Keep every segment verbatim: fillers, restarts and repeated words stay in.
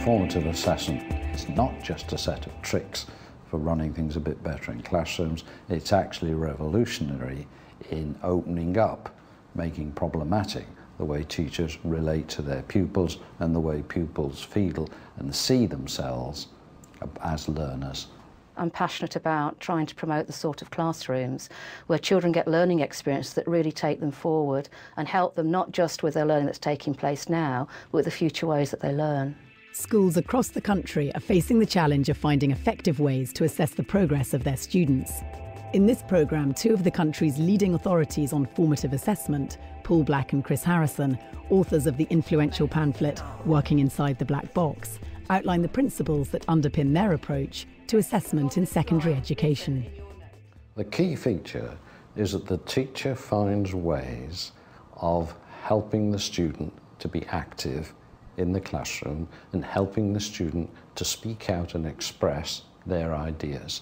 formative assessment is not just a set of tricks for running things a bit better in classrooms. It's actually revolutionary in opening up, making problematic the way teachers relate to their pupils and the way pupils feel and see themselves as learners. I'm passionate about trying to promote the sort of classrooms where children get learning experiences that really take them forward and help them not just with their learning that's taking place now, but with the future ways that they learn. Schools across the country are facing the challenge of finding effective ways to assess the progress of their students. In this programme, two of the country's leading authorities on formative assessment, Paul Black and Chris Harrison, authors of the influential pamphlet Working Inside the Black Box, outline the principles that underpin their approach to assessment in secondary education. The key feature is that the teacher finds ways of helping the student to be active in the classroom and helping the student to speak out and express their ideas.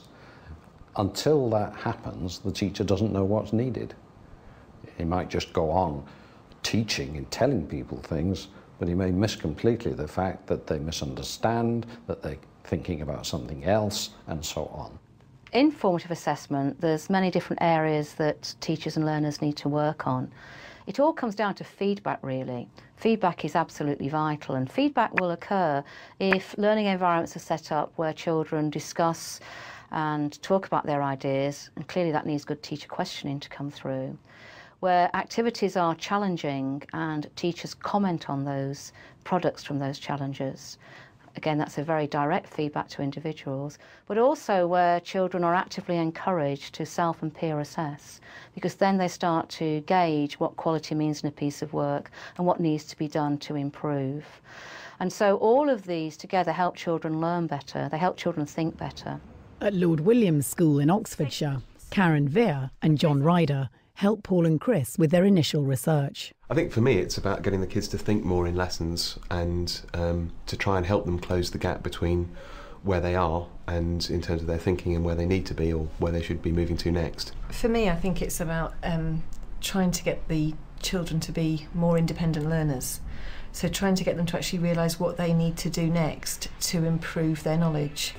Until that happens, the teacher doesn't know what's needed. He might just go on teaching and telling people things, but he may miss completely the fact that they misunderstand, that they're thinking about something else, and so on. In formative assessment, there's many different areas that teachers and learners need to work on. It all comes down to feedback, really. Feedback is absolutely vital, and feedback will occur if learning environments are set up where children discuss and talk about their ideas, and clearly that needs good teacher questioning to come through. Where activities are challenging and teachers comment on those products from those challenges. Again, that's a very direct feedback to individuals, but also where children are actively encouraged to self and peer assess, because then they start to gauge what quality means in a piece of work and what needs to be done to improve. And so all of these together help children learn better, they help children think better. At Lord Williams School in Oxfordshire, Karen Veer and John Ryder help Paul and Chris with their initial research. I think for me it's about getting the kids to think more in lessons and um, to try and help them close the gap between where they are and in terms of their thinking and where they need to be or where they should be moving to next. For me, I think it's about um, trying to get the children to be more independent learners. So trying to get them to actually realise what they need to do next to improve their knowledge.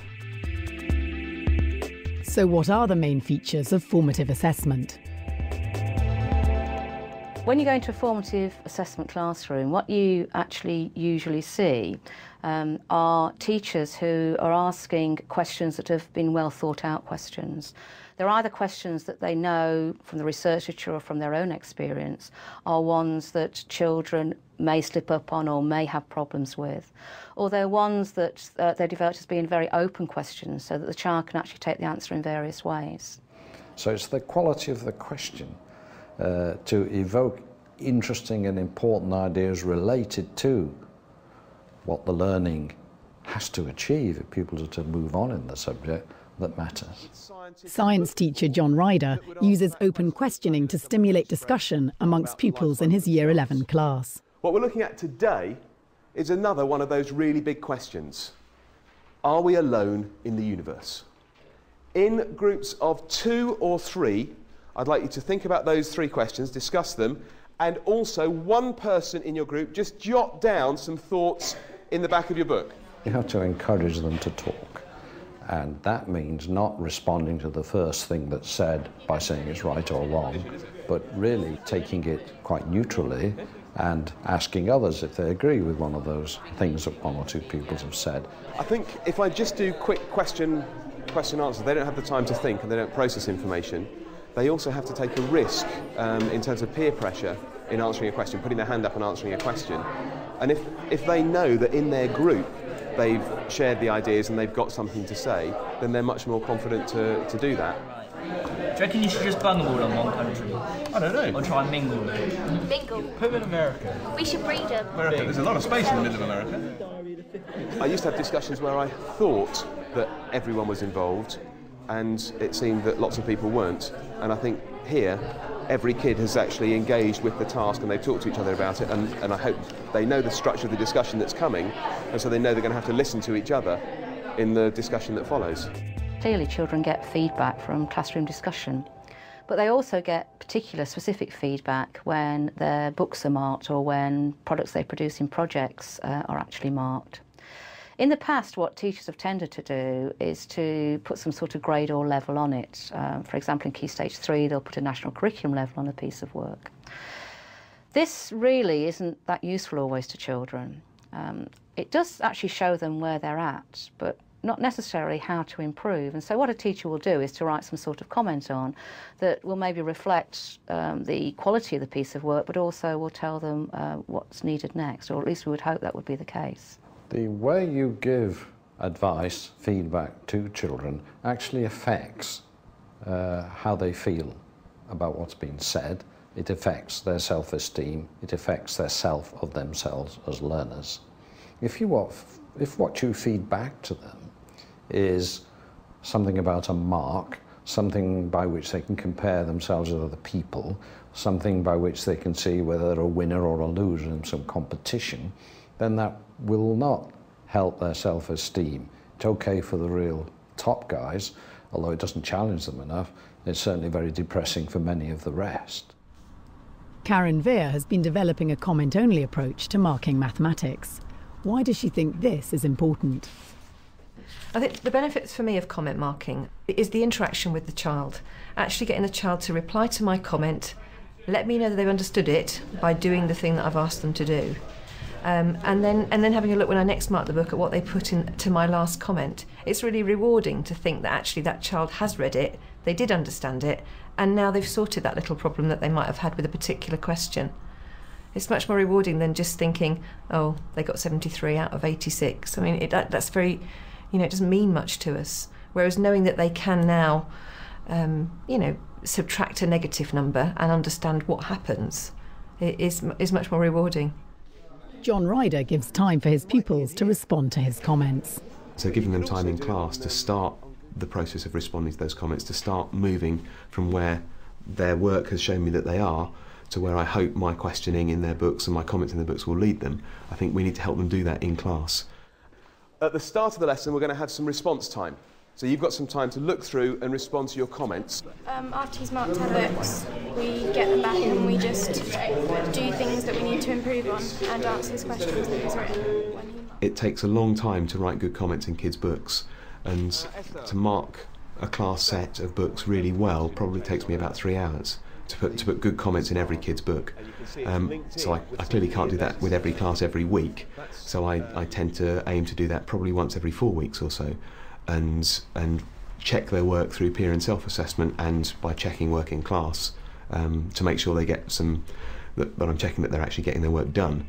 So what are the main features of formative assessment? When you go into a formative assessment classroom, what you actually usually see um, are teachers who are asking questions that have been well thought out questions. They're either questions that they know from the research literature or from their own experience, are ones that children may slip up on or may have problems with, or they're ones that uh, they're developed as being very open questions so that the child can actually take the answer in various ways. So it's the quality of the question uh, to evoke interesting and important ideas related to what the learning has to achieve if pupils are to move on in the subject that matters. Science teacher John Ryder uses open questioning to stimulate discussion amongst pupils in his Year eleven class. What we're looking at today is another one of those really big questions. Are we alone in the universe? In groups of two or three, I'd like you to think about those three questions, discuss them, and also one person in your group just jot down some thoughts in the back of your book. You have to encourage them to talk, and that means not responding to the first thing that's said by saying it's right or wrong, but really taking it quite neutrally and asking others if they agree with one of those things that one or two pupils have said. I think if I just do quick question, question answers, they don't have the time to think and they don't process information. They also have to take a risk um, in terms of peer pressure in answering a question, putting their hand up and answering a question. And if, if they know that in their group they've shared the ideas and they've got something to say, then they're much more confident to, to do that. Do you reckon you should just bung them all on one country? I don't know. Or try and mingle them? Mingle. Put them in America. We should breed them. America. There's a lot of space in the middle of America. I used to have discussions where I thought that everyone was involved and it seemed that lots of people weren't. And I think here, every kid has actually engaged with the task and they've talked to each other about it, and, and I hope they know the structure of the discussion that's coming, and so they know they're going to have to listen to each other in the discussion that follows. Clearly children get feedback from classroom discussion, but they also get particular specific feedback when their books are marked or when products they produce in projects uh, are actually marked. In the past, what teachers have tended to do is to put some sort of grade or level on it. Um, for example, in Key Stage three, they'll put a national curriculum level on a piece of work. This really isn't that useful always to children. Um, it does actually show them where they're at, but not necessarily how to improve. And so what a teacher will do is to write some sort of comment on that will maybe reflect um, the quality of the piece of work, but also will tell them uh, what's needed next, or at least we would hope that would be the case. The way you give advice, feedback to children actually affects uh, how they feel about what's been said. It affects their self-esteem, it affects their self of themselves as learners. If you want, if what you feed back to them is something about a mark, something by which they can compare themselves with other people, something by which they can see whether they're a winner or a loser in some competition, then that will not help their self-esteem. It's okay for the real top guys, although it doesn't challenge them enough. It's certainly very depressing for many of the rest. Karen Veer has been developing a comment-only approach to marking mathematics. Why does she think this is important? I think the benefits for me of comment marking is the interaction with the child. Actually getting the child to reply to my comment, let me know that they've understood it by doing the thing that I've asked them to do. Um, and then and then having a look when I next mark the book at what they put in to my last comment. It's really rewarding to think that actually that child has read it, they did understand it, and now they've sorted that little problem that they might have had with a particular question. It's much more rewarding than just thinking, oh, they got seventy-three out of eighty-six. I mean, it, that, that's very, you know, it doesn't mean much to us. Whereas knowing that they can now, um, you know, subtract a negative number and understand what happens is, is much more rewarding. John Ryder gives time for his pupils to respond to his comments. So giving them time in class to start the process of responding to those comments, to start moving from where their work has shown me that they are to where I hope my questioning in their books and my comments in their books will lead them. I think we need to help them do that in class. At the start of the lesson, we're going to have some response time. So you've got some time to look through and respond to your comments. Um, after he's marked our books, we get them back and we just do things that we need to improve on and answer his questions that he's written. It takes a long time to write good comments in kids' books, and to mark a class set of books really well probably takes me about three hours to put, to put good comments in every kid's book. Um, so I, I clearly can't do that with every class every week, so I, I tend to aim to do that probably once every four weeks or so. And, and check their work through peer and self-assessment and by checking work in class um, to make sure they get some, that, that I'm checking that they're actually getting their work done.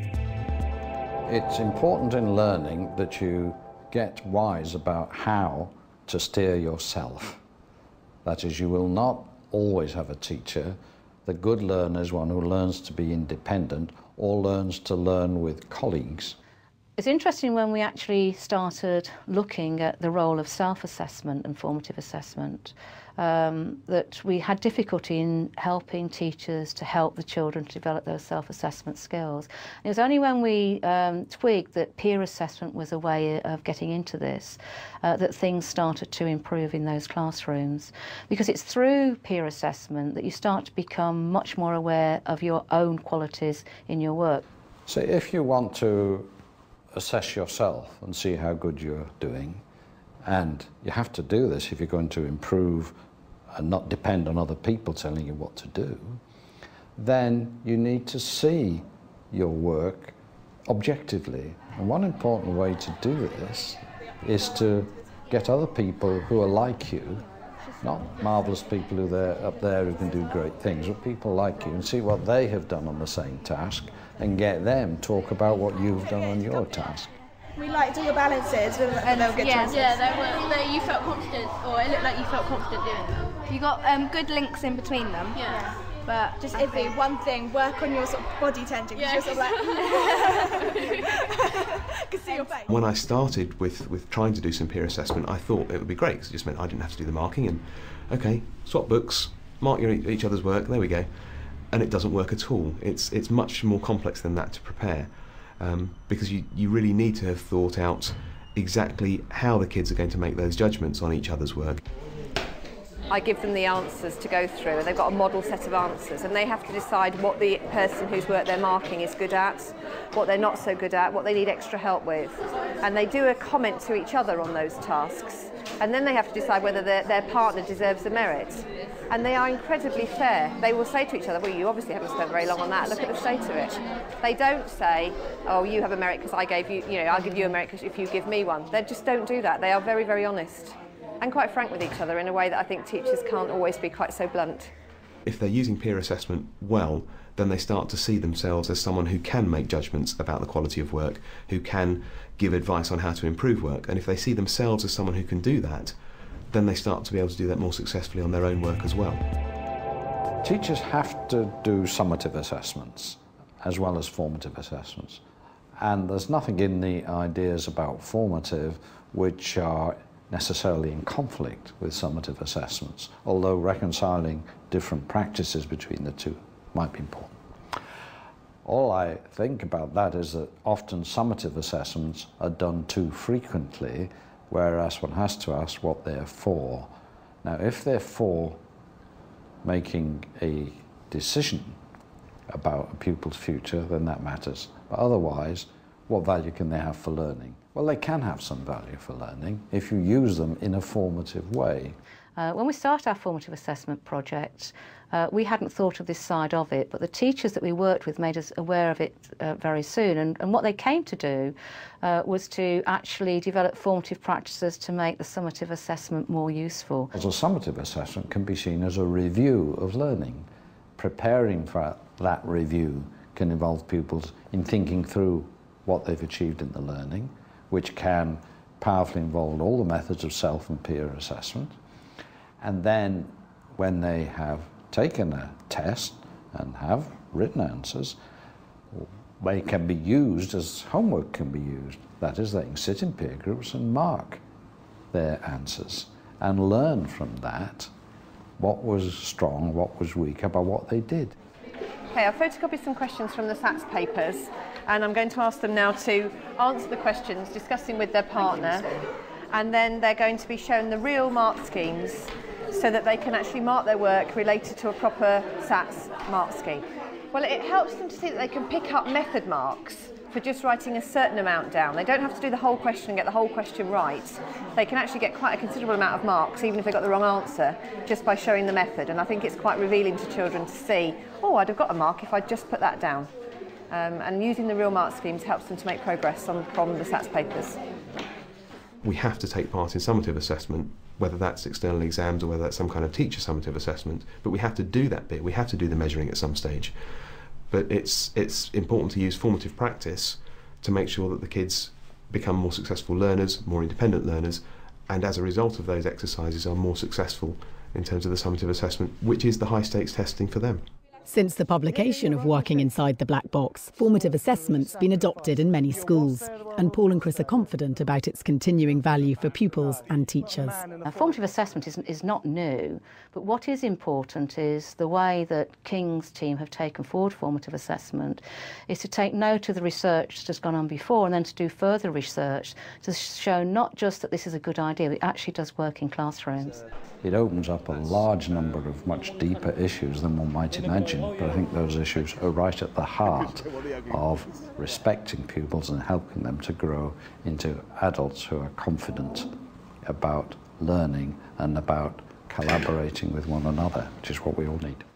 It's important in learning that you get wise about how to steer yourself. That is, you will not always have a teacher. The good learner is one who learns to be independent or learns to learn with colleagues. It's interesting when we actually started looking at the role of self-assessment and formative assessment, um, that we had difficulty in helping teachers to help the children to develop those self-assessment skills. And it was only when we um, twigged that peer assessment was a way of getting into this uh, that things started to improve in those classrooms. Because it's through peer assessment that you start to become much more aware of your own qualities in your work. So if you want to assess yourself and see how good you're doing, and you have to do this if you're going to improve and not depend on other people telling you what to do, then you need to see your work objectively. And one important way to do this is to get other people who are like you, not marvellous people who are up there who can do great things, but people like you, and see what they have done on the same task and get them talk about what you've done on your task. We liked all the balances and they were good yeah, choices. Yeah, they were, they, you felt confident, or it looked like you felt confident doing them. You got um, good links in between them. Yeah. But just if they one thing, work on your sort of body tension. Yeah, you're sort of like, can see your face. When I started with, with trying to do some peer assessment, I thought it would be great because it just meant I didn't have to do the marking and, okay, swap books, mark your, each other's work, there we go. And it doesn't work at all. It's, it's much more complex than that to prepare um, because you, you really need to have thought out exactly how the kids are going to make those judgments on each other's work. I give them the answers to go through, and they've got a model set of answers, and they have to decide what the person whose work they're marking is good at. what they're not so good at, what they need extra help with. And they do a comment to each other on those tasks. And then they have to decide whether their, their partner deserves the merit. And they are incredibly fair. They will say to each other, well, you obviously haven't spent very long on that, look at the state of it. They don't say, oh, you have a merit because I gave you, you know, I'll give you a merit if you give me one. They just don't do that. They are very, very honest and quite frank with each other in a way that I think teachers can't always be quite so blunt. If they're using peer assessment well, then they start to see themselves as someone who can make judgments about the quality of work, who can give advice on how to improve work. And if they see themselves as someone who can do that, then they start to be able to do that more successfully on their own work as well. Teachers have to do summative assessments as well as formative assessments. And there's nothing in the ideas about formative which are necessarily in conflict with summative assessments, although reconciling different practices between the two might be important. All I think about that is that often summative assessments are done too frequently, whereas one has to ask what they're for. Now, if they're for making a decision about a pupil's future, then that matters. But otherwise, what value can they have for learning? Well, they can have some value for learning if you use them in a formative way. Uh, when we started our formative assessment project, uh, we hadn't thought of this side of it, but the teachers that we worked with made us aware of it uh, very soon. And, and what they came to do uh, was to actually develop formative practices to make the summative assessment more useful. As a summative assessment can be seen as a review of learning. Preparing for that review can involve pupils in thinking through what they've achieved in the learning, which can powerfully involve all the methods of self and peer assessment. And then when they have taken a test and have written answers, they can be used as homework can be used. That is, they can sit in peer groups and mark their answers and learn from that what was strong, what was weak about what they did. Okay, I've photocopied some questions from the SATS papers, and I'm going to ask them now to answer the questions, discussing with their partner, and then they're going to be shown the real mark schemes so that they can actually mark their work related to a proper SATS mark scheme. Well, it helps them to see that they can pick up method marks for just writing a certain amount down. They don't have to do the whole question and get the whole question right. They can actually get quite a considerable amount of marks, even if they got the wrong answer, just by showing the method. And I think it's quite revealing to children to see, oh, I'd have got a mark if I'd just put that down. Um, and using the real mark schemes helps them to make progress on, from the SATS papers. We have to take part in summative assessment, whether that's external exams or whether that's some kind of teacher summative assessment, but we have to do that bit, we have to do the measuring at some stage. But it's, it's important to use formative practice to make sure that the kids become more successful learners, more independent learners, and as a result of those exercises are more successful in terms of the summative assessment, which is the high stakes testing for them. Since the publication of Working Inside the Black Box, formative assessment's been adopted in many schools, and Paul and Chris are confident about its continuing value for pupils and teachers. Uh, formative assessment is, is not new, but what is important is the way that King's team have taken forward formative assessment is to take note of the research that has gone on before and then to do further research to show not just that this is a good idea, but it actually does work in classrooms. It opens up a large number of much deeper issues than one might imagine, but I think those issues are right at the heart of respecting pupils and helping them to grow into adults who are confident about learning and about collaborating with one another, which is what we all need.